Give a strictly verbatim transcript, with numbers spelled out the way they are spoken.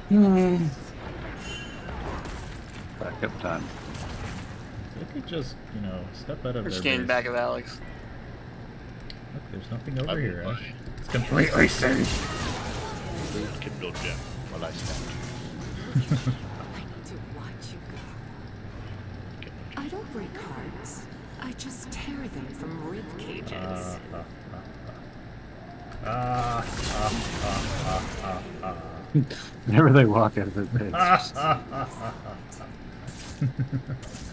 Hmm. Backup time. They could just, you know, step out of We're their standing base. back of Alex. Look, there's nothing over I'm here, fine. Ash. It's completely safe. Move Kindle Gem while I stand. I need to watch you go. I don't break hearts. I just tear them from rib cages. Ah, ah, ah, ah, ah, ah, ah, ah. Whenever they walk out of the base. Ah, ah, ah, ah, ah.